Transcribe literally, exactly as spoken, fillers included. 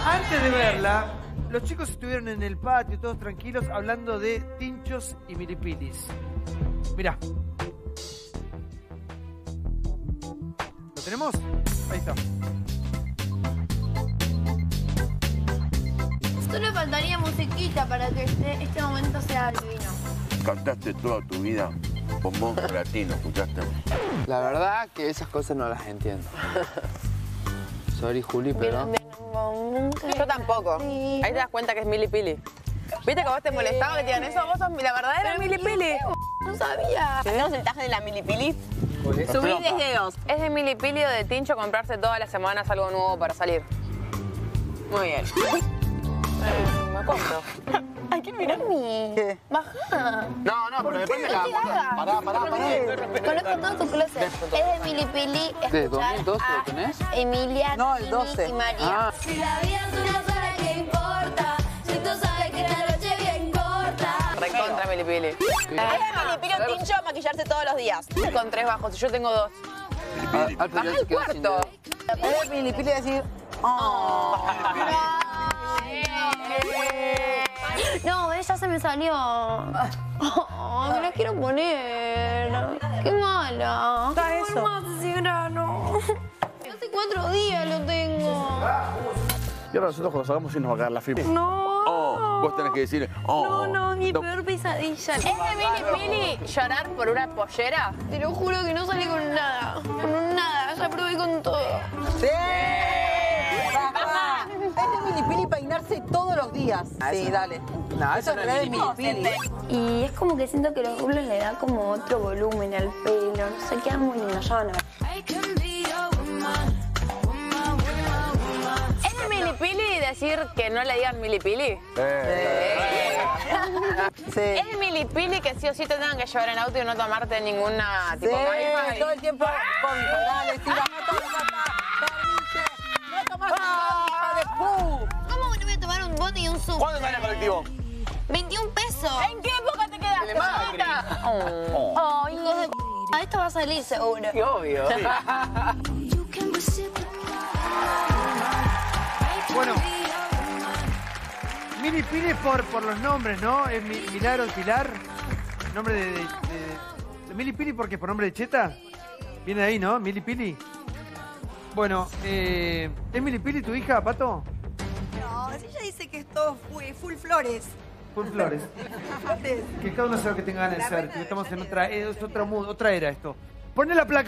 Antes de verla, los chicos estuvieron en el patio, todos tranquilos, hablando de Tinchos y Milipilis. Mirá. ¿Lo tenemos? Ahí está. Solo faltaría musiquita para que este, este momento sea divino. Cantaste toda tu vida con monstruo latino, ¿escuchaste? La verdad que esas cosas no las entiendo. Sorry, Juli, pero... Yo tampoco. Ahí te das cuenta que es Milipili. ¿Viste que vos te molestaba que te digan eso? Vos sos la verdadera Milipili. No sabía. ¿Tenemos el taje de la Milipili? Subí diez dedos. Es de Milipili o de Tincho comprarse todas las semanas algo nuevo para salir. Muy bien. Eh, me compro. Hay que mirarme. ¿Qué? Baja. No, no, pero depende de la... Pará, pará, pará. Conozco todo tu closet. Es de Milipili. ¿De dos mil doce lo tenés? Emilia, No, el Tini doce. y María. Ah. Si la vida es una sola, ¿qué importa? Si tú sabes que la noche bien corta. Recontra Milipili. Es de Milipili o Tincho maquillarse todos los días. Con tres bajos y yo tengo dos. Al, al Baja el cuarto. Es de Milipili decir... Oh. No, ella se me salió. Oh, me la quiero poner. Qué mala. Está eso. ¿Cómo más ese grano? Hace cuatro días lo tengo. Y ahora nosotros cuando salgamos sí nos va a caer la fibra. No. Oh, vos tenés que decir, oh. No, no, mi peor pesadilla. ¿Es de Milipili llorar por una pollera? Te lo juro que no salí con nada. Con nada, ya probé con todo. ¡Sí! Baja. Es de Milipili peinarse todos los días. Sí, dale. No, Eso es re de Milipili. Y es como que siento que los rulos le da como otro volumen al pelo. No sé, queda muy lindo. Ya van a ver. ¿Es de Milipili decir que no le digan Milipili? Eh. Sí. ¿Es de Milipili que sí o sí te tengan que llevar en auto y no tomarte ninguna tipo Sí, caipa? todo el tiempo con dale, sí, baja todo, baja. No tomás hija de pu. ¿Cómo que no voy a tomar un bote y un suco? ¿Cuándo sale el colectivo? veintiún pesos. ¿En qué época te quedaste, mamita? Oh, oh, hijos de p***. Esto va a salir seguro. Qué obvio. Bueno, Milipili por, por los nombres, ¿no? Es Mi- Milagro Pilar. Nombre de, de, de, de Milipili porque por nombre de Cheta. Viene de ahí, ¿no? Milipili. Bueno, eh, ¿es Milipili tu hija, Pato? No, si ella dice que es todo full, full flores. Full Flores. Flores. Que cada uno sabe lo que tenga ganas de ser. Que estamos en otra, es otra, mu- otra era esto. Poné la placa.